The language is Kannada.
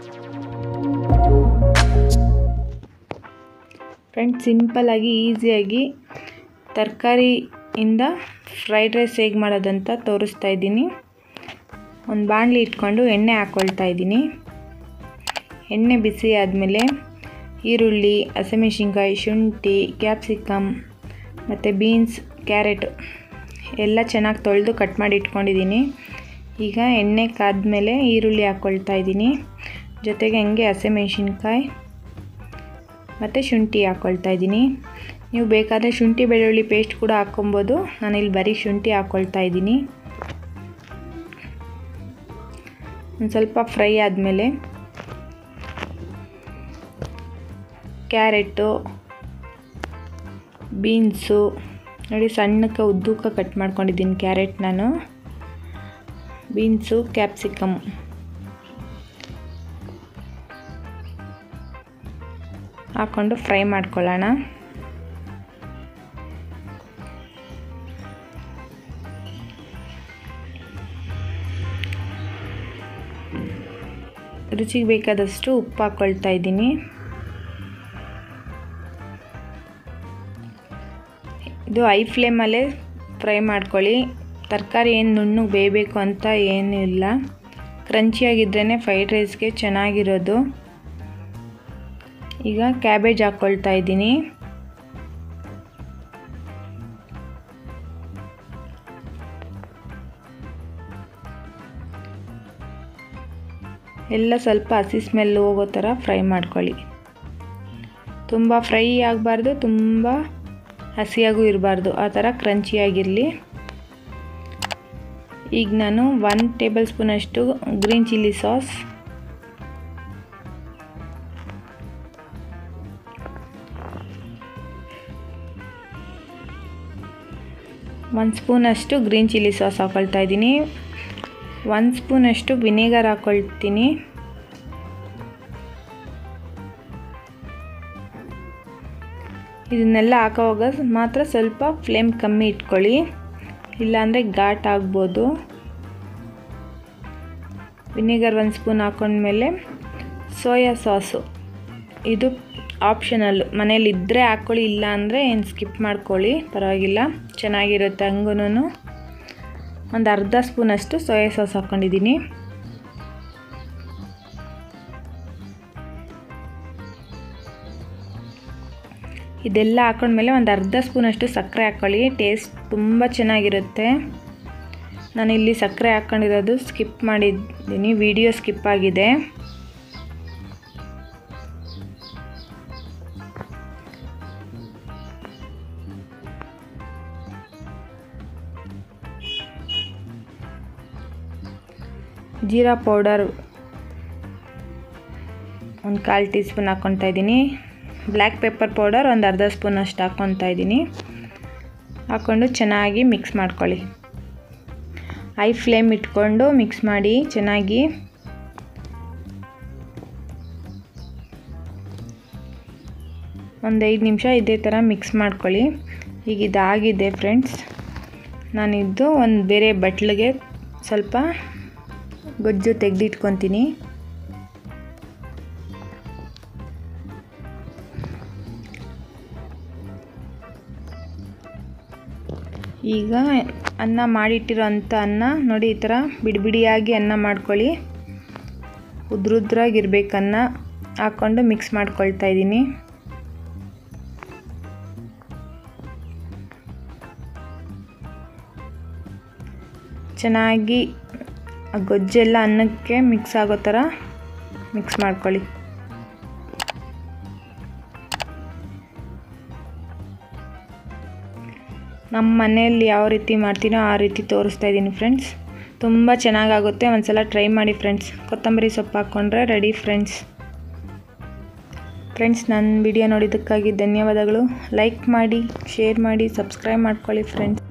ಫ್ರೆಂಡ್ಸ್, ಸಿಂಪಲ್ಲಾಗಿ ಈಸಿಯಾಗಿ ತರಕಾರಿಯಿಂದ ಫ್ರೈಡ್ ರೈಸ್ ಹೇಗೆ ಮಾಡೋದಂತ ತೋರಿಸ್ತಾ ಇದ್ದೀನಿ. ಒಂದು ಬಾಣಲಿ ಇಟ್ಕೊಂಡು ಎಣ್ಣೆ ಹಾಕ್ಕೊಳ್ತಾ ಇದ್ದೀನಿ. ಎಣ್ಣೆ ಬಿಸಿ ಆದಮೇಲೆ ಈರುಳ್ಳಿ, ಹಸಿಮೆಣಸಿನ್ಕಾಯಿ, ಶುಂಠಿ, ಕ್ಯಾಪ್ಸಿಕಮ್ ಮತ್ತು ಬೀನ್ಸ್, ಕ್ಯಾರೆಟ್ ಎಲ್ಲ ಚೆನ್ನಾಗಿ ತೊಳೆದು ಕಟ್ ಮಾಡಿ ಇಟ್ಕೊಂಡಿದ್ದೀನಿ. ಈಗ ಎಣ್ಣೆ ಕಾದ್ಮೇಲೆ ಈರುಳ್ಳಿ ಹಾಕ್ಕೊಳ್ತಾ ಇದ್ದೀನಿ. ಜೊತೆಗೆ ಹಂಗೆ ಹಸಿಮೆಣಸಿನ್ಕಾಯಿ ಮತ್ತು ಶುಂಠಿ ಹಾಕ್ಕೊಳ್ತಾ ಇದ್ದೀನಿ. ನೀವು ಬೇಕಾದರೆ ಶುಂಠಿ ಬೆಳ್ಳುಳ್ಳಿ ಪೇಸ್ಟ್ ಕೂಡ ಹಾಕ್ಕೊಬೋದು. ನಾನಿಲ್ಲಿ ಬರೀ ಶುಂಠಿ ಹಾಕ್ಕೊಳ್ತಾ ಇದ್ದೀನಿ. ಒಂದು ಸ್ವಲ್ಪ ಫ್ರೈ ಆದಮೇಲೆ ಕ್ಯಾರೆಟು, ಬೀನ್ಸು ನೋಡಿ ಸಣ್ಣಕ್ಕೆ ಉದ್ದಕ್ಕೆ ಕಟ್ ಮಾಡ್ಕೊಂಡಿದ್ದೀನಿ. ಕ್ಯಾರೆಟ್ ನಾನು, ಬೀನ್ಸು, ಕ್ಯಾಪ್ಸಿಕಮ್ ಹಾಕ್ಕೊಂಡು ಫ್ರೈ ಮಾಡ್ಕೊಳ್ಳೋಣ. ರುಚಿಗೆ ಬೇಕಾದಷ್ಟು ಉಪ್ಪು ಹಾಕ್ಕೊಳ್ತಾ ಇದ್ದೀನಿ. ಇದು ಹೈ ಫ್ಲೇಮಲ್ಲೇ ಫ್ರೈ ಮಾಡ್ಕೊಳ್ಳಿ. ತರಕಾರಿ ಏನು ನುಣ್ಣಗೆ ಬೇಯಬೇಕು ಅಂತ ಏನೂ ಇಲ್ಲ. ಕ್ರಂಚಿಯಾಗಿದ್ರೇ ಫ್ರೈಡ್ ರೈಸ್ಗೆ ಚೆನ್ನಾಗಿರೋದು. ಈಗ ಕ್ಯಾಬೇಜ್ ಹಾಕ್ಕೊಳ್ತಾ ಇದ್ದೀನಿ. ಎಲ್ಲ ಸ್ವಲ್ಪ ಹಸಿ ಸ್ಮೆಲ್ ಹೋಗೋ ಥರ ಫ್ರೈ ಮಾಡ್ಕೊಳ್ಳಿ. ತುಂಬ ಫ್ರೈ ಆಗಬಾರ್ದು, ತುಂಬ ಹಸಿಯಾಗೂ ಇರಬಾರ್ದು, ಆ ಥರ ಕ್ರಂಚಿಯಾಗಿರಲಿ. ಈಗ ನಾನು 1 ಟೇಬಲ್ ಸ್ಪೂನಷ್ಟು ಗ್ರೀನ್ ಚಿಲ್ಲಿ ಸಾಸ್, 1 ಸ್ಪೂನಷ್ಟು ಗ್ರೀನ್ ಚಿಲ್ಲಿ ಸಾಸ್ ಹಾಕ್ಕೊಳ್ತಾ ಇದ್ದೀನಿ. 1 ಸ್ಪೂನಷ್ಟು ವಿನೆಗರ್ ಹಾಕ್ಕೊಳ್ತೀನಿ. ಇದನ್ನೆಲ್ಲ ಹಾಕೋವಾಗ ಮಾತ್ರ ಸ್ವಲ್ಪ ಫ್ಲೇಮ್ ಕಮ್ಮಿ ಇಟ್ಕೊಳ್ಳಿ, ಇಲ್ಲಾಂದರೆ ಘಾಟ್ ಆಗ್ಬೋದು. ವಿನೆಗರ್ 1 ಸ್ಪೂನ್ ಹಾಕೊಂಡ್ಮೇಲೆ ಸೋಯಾ ಸಾಸು, ಇದು ಆಪ್ಷನಲ್ಲು, ಮನೇಲಿದ್ದರೆ ಹಾಕ್ಕೊಳ್ಳಿ, ಇಲ್ಲ ಅಂದರೆ ಏನು ಸ್ಕಿಪ್ ಮಾಡ್ಕೊಳ್ಳಿ, ಪರವಾಗಿಲ್ಲ, ಚೆನ್ನಾಗಿರುತ್ತೆ. ಹಂಗೂ ಒಂದು ಅರ್ಧ ಸ್ಪೂನಷ್ಟು ಸೋಯಾ ಸಾಸ್ ಹಾಕ್ಕೊಂಡಿದ್ದೀನಿ. ಇದೆಲ್ಲ ಹಾಕೊಂಡ್ಮೇಲೆ ಒಂದು ಅರ್ಧ ಸ್ಪೂನಷ್ಟು ಸಕ್ಕರೆ ಹಾಕ್ಕೊಳ್ಳಿ. ಟೇಸ್ಟ್ ತುಂಬ ಚೆನ್ನಾಗಿರುತ್ತೆ. ನಾನಿಲ್ಲಿ ಸಕ್ಕರೆ ಹಾಕ್ಕೊಂಡಿರೋದು ಸ್ಕಿಪ್ ಮಾಡಿದ್ದೀನಿ, ವಿಡಿಯೋ ಸ್ಕಿಪ್ ಆಗಿದೆ. ಜೀರಾ ಪೌಡರ್ 1/4 ಟೀ ಸ್ಪೂನ್ ಹಾಕ್ಕೊತಾ ಇದ್ದೀನಿ. ಬ್ಲ್ಯಾಕ್ ಪೆಪ್ಪರ್ ಪೌಡರ್ ಒಂದು ಅರ್ಧ ಸ್ಪೂನ್ ಅಷ್ಟು ಹಾಕ್ಕೊತಾ ಇದ್ದೀನಿ. ಹಾಕ್ಕೊಂಡು ಚೆನ್ನಾಗಿ ಮಿಕ್ಸ್ ಮಾಡ್ಕೊಳ್ಳಿ. ಹೈ ಫ್ಲೇಮ್ ಇಟ್ಕೊಂಡು ಮಿಕ್ಸ್ ಮಾಡಿ ಚೆನ್ನಾಗಿ. ಒಂದು 5 ನಿಮಿಷ ಇದೇ ಥರ ಮಿಕ್ಸ್ ಮಾಡ್ಕೊಳ್ಳಿ. ಈಗ ಇದಾಗಿದೆ ಫ್ರೆಂಡ್ಸ್. ನಾನಿದ್ದು ಒಂದು ಬೇರೆ ಬಟ್ಲಿಗೆ ಸ್ವಲ್ಪ ಗೊಜ್ಜು ತೆಗೆದಿಟ್ಕೊತೀನಿ. ಈಗ ಅನ್ನ ಮಾಡಿಟ್ಟಿರೋ ಅಂಥ ಅನ್ನ ನೋಡಿ, ಈ ಥರ ಬಿಡಿಬಿಡಿಯಾಗಿ ಅನ್ನ ಮಾಡ್ಕೊಳ್ಳಿ. ಉದ್ರುದ್ರಾಗಿರ್ಬೇಕು ಅನ್ನ. ಹಾಕ್ಕೊಂಡು ಮಿಕ್ಸ್ ಮಾಡ್ಕೊಳ್ತಾ ಇದ್ದೀನಿ. ಚೆನ್ನಾಗಿ ಗೊಜ್ಜೆಲ್ಲ ಅನ್ನಕ್ಕೆ ಮಿಕ್ಸ್ ಆಗೋ ಥರ ಮಿಕ್ಸ್ ಮಾಡ್ಕೊಳ್ಳಿ. ನಮ್ಮ ಮನೆಯಲ್ಲಿ ಯಾವ ರೀತಿ ಮಾಡ್ತೀನೋ ಆ ರೀತಿ ತೋರಿಸ್ತಾ ಇದ್ದೀನಿ ಫ್ರೆಂಡ್ಸ್. ತುಂಬ ಚೆನ್ನಾಗಾಗುತ್ತೆ. ಒಂದ್ಸಲ ಟ್ರೈ ಮಾಡಿ ಫ್ರೆಂಡ್ಸ್. ಕೊತ್ತಂಬರಿ ಸೊಪ್ಪು ಹಾಕ್ಕೊಂಡ್ರೆ ರೆಡಿ ಫ್ರೆಂಡ್ಸ್. ನನ್ನ ವಿಡಿಯೋ ನೋಡಿದ್ದಕ್ಕಾಗಿ ಧನ್ಯವಾದಗಳು. ಲೈಕ್ ಮಾಡಿ, ಶೇರ್ ಮಾಡಿ, ಸಬ್ಸ್ಕ್ರೈಬ್ ಮಾಡ್ಕೊಳ್ಳಿ ಫ್ರೆಂಡ್ಸ್.